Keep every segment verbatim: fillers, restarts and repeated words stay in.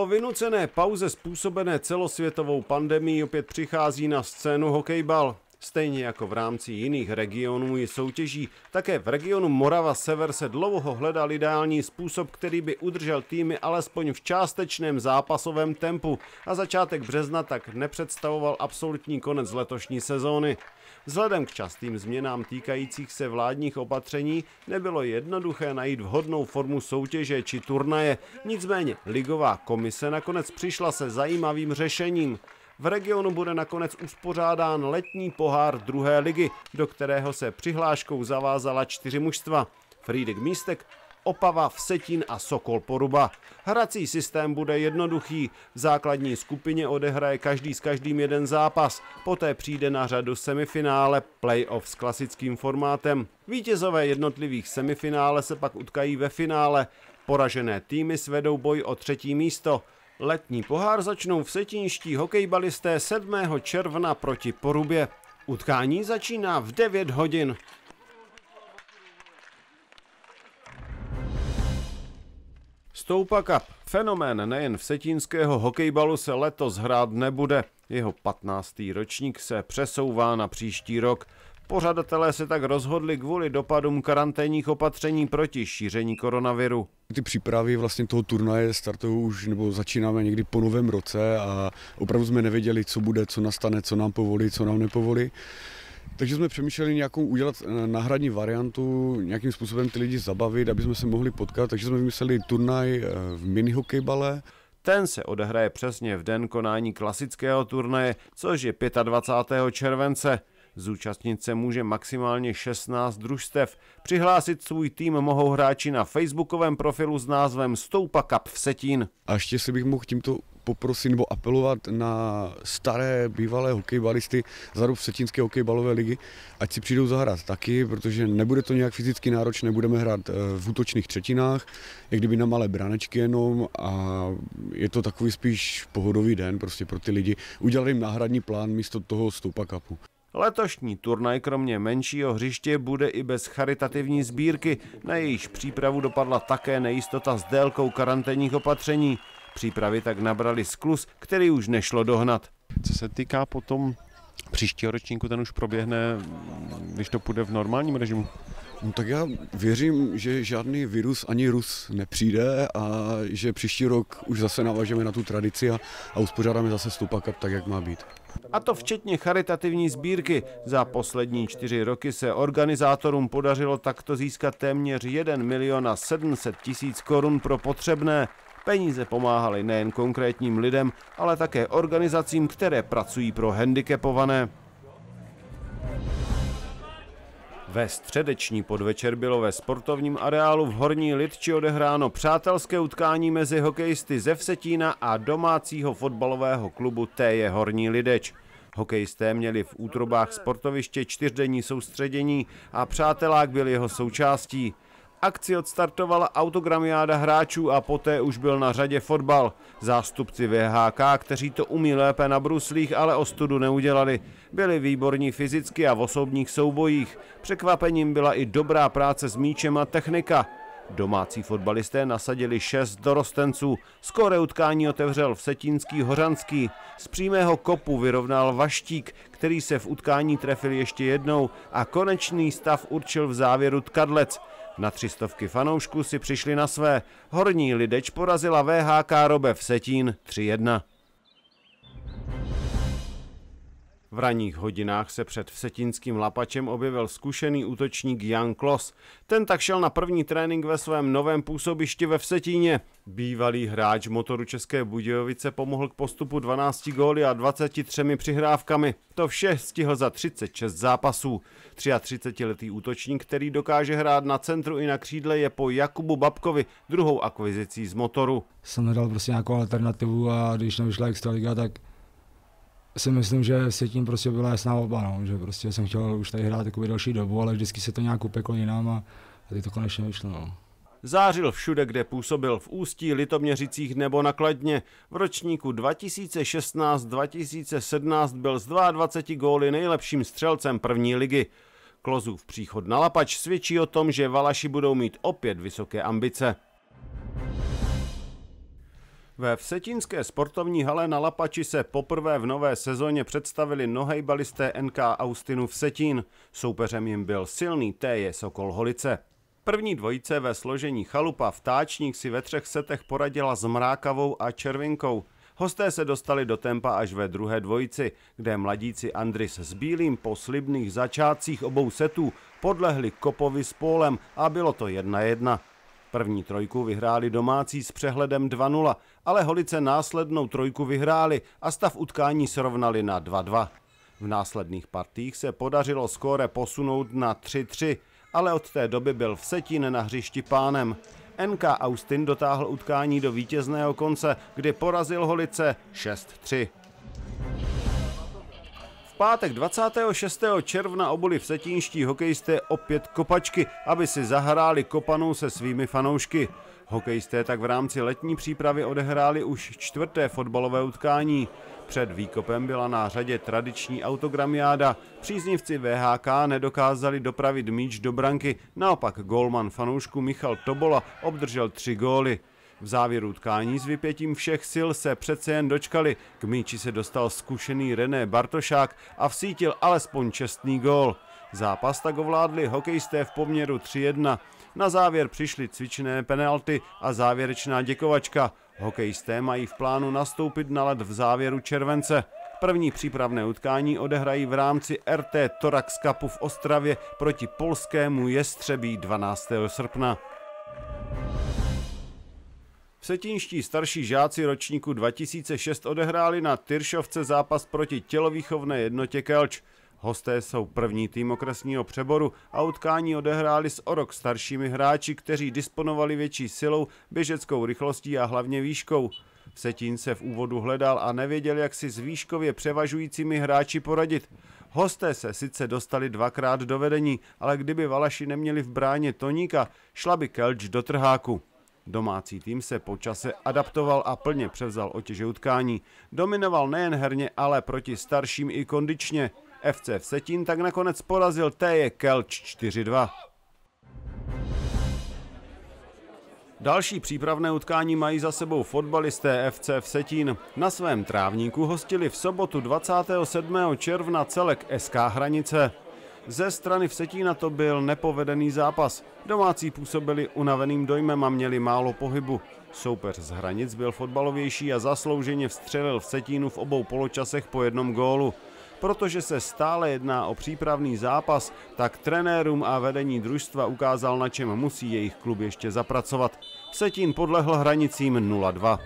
Po vynucené pauze způsobené celosvětovou pandemií opět přichází na scénu hokejbal. Stejně jako v rámci jiných regionů i soutěží, také v regionu Morava Sever se dlouho hledal ideální způsob, který by udržel týmy alespoň v částečném zápasovém tempu a začátek března tak nepředstavoval absolutní konec letošní sezóny. Vzhledem k častým změnám týkajících se vládních opatření nebylo jednoduché najít vhodnou formu soutěže či turnaje, nicméně ligová komise nakonec přišla se zajímavým řešením. V regionu bude nakonec uspořádán letní pohár druhé ligy, do kterého se přihláškou zavázala čtyři mužstva. Frýdek Místek, Opava, Vsetín a Sokol Poruba. Hrací systém bude jednoduchý. V základní skupině odehraje každý s každým jeden zápas. Poté přijde na řadu semifinále, play-off s klasickým formátem. Vítězové jednotlivých semifinále se pak utkají ve finále. Poražené týmy svedou boj o třetí místo. Letní pohár začnou vsetínští hokejbalisté sedmého června proti Porubě. Utkání začíná v devět hodin. Stoupa Cup. Fenomén nejen vsetínského hokejbalu se letos hrát nebude. Jeho patnáctý ročník se přesouvá na příští rok. Pořadatelé se tak rozhodli kvůli dopadům karanténních opatření proti šíření koronaviru. Ty přípravy vlastně toho turnaje startují už, nebo začínáme někdy po novém roce a opravdu jsme nevěděli, co bude, co nastane, co nám povolí, co nám nepovolí. Takže jsme přemýšleli nějakou udělat náhradní variantu, nějakým způsobem ty lidi zabavit, aby jsme se mohli potkat, takže jsme vymysleli turnaj v minihokejbale. Ten se odehraje přesně v den konání klasického turnaje, což je dvacátého pátého července. Zúčastnit se může maximálně šestnáct družstev. Přihlásit svůj tým mohou hráči na facebookovém profilu s názvem Stoupa Cup Vsetín. A ještě si bych mohl tímto poprosit nebo apelovat na staré bývalé hokejbalisty z řadu Vsetínské hokejbalové ligy, ať si přijdou zahrát taky, protože nebude to nějak fyzicky náročné, budeme hrát v útočných třetinách, jak kdyby na malé branečky jenom a je to takový spíš pohodový den prostě pro ty lidi. Udělali jim náhradní plán místo toho Stoupa Cupu. Letošní turnaj kromě menšího hřiště bude i bez charitativní sbírky, na jejíž přípravu dopadla také nejistota s délkou karanténních opatření. Přípravy tak nabrali skluz, který už nešlo dohnat. Co se týká potom příštího ročníku, ten už proběhne, když to půjde v normálním režimu? No tak já věřím, že žádný virus ani Rus nepřijde a že příští rok už zase navážeme na tu tradici a, a uspořádáme zase Stoupa Cup tak, jak má být. A to včetně charitativní sbírky. Za poslední čtyři roky se organizátorům podařilo takto získat téměř jeden milion a sedm set tisíc korun pro potřebné. Peníze pomáhaly nejen konkrétním lidem, ale také organizacím, které pracují pro handicapované. Ve středeční podvečer bylo ve sportovním areálu v Horní Lidči odehráno přátelské utkání mezi hokejisty ze Vsetína a domácího fotbalového klubu T J Horní Lideč. Hokejisté měli v útrobách sportoviště čtyřdenní soustředění a přátelák byl jeho součástí. Akci odstartovala autogramiáda hráčů a poté už byl na řadě fotbal. Zástupci V H K, kteří to umí lépe na bruslích, ale ostudu neudělali. Byli výborní fyzicky a v osobních soubojích. Překvapením byla i dobrá práce s míčem a technika. Domácí fotbalisté nasadili šest dorostenců. Skóre utkání otevřel vsetínský Hořanský. Z přímého kopu vyrovnal Vaštík, který se v utkání trefil ještě jednou a konečný stav určil v závěru Tkadlec. Na třistovky fanoušků si přišli na své. Horní Lideč porazila V H K Robe Vsetín tři jedna. V ranních hodinách se před vsetínským Lapačem objevil zkušený útočník Jan Klos. Ten tak šel na první trénink ve svém novém působišti ve Vsetíně. Bývalý hráč Motoru České Budějovice pomohl k postupu dvanácti góly a dvaceti třemi přihrávkami. To vše stihl za třicet šest zápasů. třiatřicetiletý útočník, který dokáže hrát na centru i na křídle, je po Jakubu Babkovi druhou akvizicí z Motoru. Jsem hledal prostě nějakou alternativu a když nevyšla extraliga, tak si myslím, že Vsetín prostě byla jasná volba, no, že prostě jsem chtěl už tady hrát takovou další dobu, ale vždycky se to nějak upeklo jinam a teď to konečně vyšlo. No. Zářil všude, kde působil, v Ústí, Litoměřicích nebo na Kladně. V ročníku dva tisíce šestnáct dva tisíce sedmnáct byl s dvaceti dvěma góly nejlepším střelcem první ligy. Klosův příchod na Lapač svědčí o tom, že Valaši budou mít opět vysoké ambice. Ve vsetínské sportovní hale na Lapači se poprvé v nové sezóně představili nohejbalisté N K Austinu Vsetín. Soupeřem jim byl silný T J Sokol Holice. První dvojice ve složení Chalupa Vtáčník si ve třech setech poradila s Mrákavou a Červinkou. Hosté se dostali do tempa až ve druhé dvojici, kde mladíci Andris s Bílým po slibných začátcích obou setů podlehli Kopovi s Pólem a bylo to jedna jedna. První trojku vyhráli domácí s přehledem dva nula, ale Holice následnou trojku vyhráli a stav utkání srovnali na dva dva. V následných partích se podařilo skóre posunout na tři tři, ale od té doby byl Vsetín na hřišti pánem. N K Austin dotáhl utkání do vítězného konce, kdy porazil Holice šest tři. V pátek dvacátého šestého června obuli vsetínští hokejisté opět kopačky, aby si zahráli kopanou se svými fanoušky. Hokejisté tak v rámci letní přípravy odehráli už čtvrté fotbalové utkání. Před výkopem byla na řadě tradiční autogramiáda. Příznivci V H K nedokázali dopravit míč do branky, naopak gólman fanoušku Michal Tobola obdržel tři góly. V závěru utkání s vypětím všech sil se přece jen dočkali. K míči se dostal zkušený René Bartošák a vsítil alespoň čestný gól. Zápas tak ovládli hokejisté v poměru tři jedna. Na závěr přišly cvičné penalty a závěrečná děkovačka. Hokejisté mají v plánu nastoupit na led v závěru července. První přípravné utkání odehrají v rámci R T Torax Cupu v Ostravě proti polskému Jestřebí dvanáctého srpna. Vsetínští starší žáci ročníku dva tisíce šest odehráli na Tyršovce zápas proti tělovýchovné jednotě Kelč. Hosté jsou první tým okresního přeboru a utkání odehráli s o rok staršími hráči, kteří disponovali větší silou, běžeckou rychlostí a hlavně výškou. Vsetín se v úvodu hledal a nevěděl, jak si s výškově převažujícími hráči poradit. Hosté se sice dostali dvakrát do vedení, ale kdyby Valaši neměli v bráně Toníka, šla by Kelč do trháku. Domácí tým se po čase adaptoval a plně převzal otěže utkání. Dominoval nejen herně, ale proti starším i kondičně. F C Vsetín tak nakonec porazil T J Kelč čtyři dva. Další přípravné utkání mají za sebou fotbalisté F C Vsetín. Na svém trávníku hostili v sobotu dvacátého sedmého června celek S K Hranice. Ze strany Vsetína to byl nepovedený zápas. Domácí působili unaveným dojmem a měli málo pohybu. Soupeř z Hranic byl fotbalovější a zaslouženě vstřelil Vsetínu v obou poločasech po jednom gólu. Protože se stále jedná o přípravný zápas, tak trenérům a vedení družstva ukázal, na čem musí jejich klub ještě zapracovat. Vsetín podlehl Hranicím nula dva.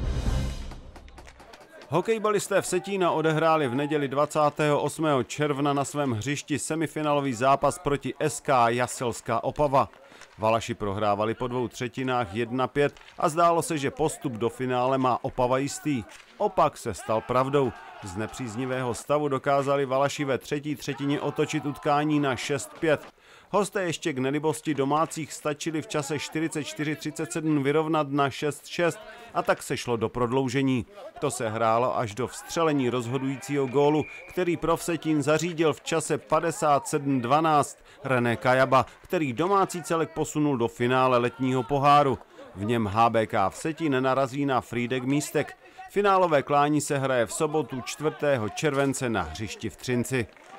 Hokejbalisté Vsetína odehráli v neděli dvacátého osmého června na svém hřišti semifinálový zápas proti S K Jaselská Opava. Valaši prohrávali po dvou třetinách jedna pět a zdálo se, že postup do finále má Opava jistý. Opak se stal pravdou. Z nepříznivého stavu dokázali Valaši ve třetí třetině otočit utkání na šest pět. Hosté ještě k nelibosti domácích stačili v čase čtyřicet čtyři třicet sedm vyrovnat na šest šest a tak se šlo do prodloužení. To se hrálo až do vstřelení rozhodujícího gólu, který pro Vsetín zařídil v čase padesát sedm dvanáct René Kajaba, který domácí celek posunul do finále letního poháru. V něm H B K Vsetín narazí na Frýdek Místek. Finálové klání se hraje v sobotu čtvrtého července na hřišti v Třinci.